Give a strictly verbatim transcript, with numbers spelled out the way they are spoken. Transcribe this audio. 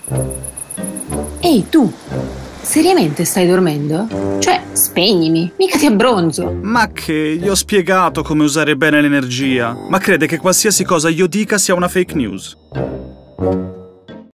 Ehi, tu! Seriamente stai dormendo? Cioè, spegnimi, mica ti abbronzo. Ma che, gli ho spiegato come usare bene l'energia. Ma crede che qualsiasi cosa io dica sia una fake news.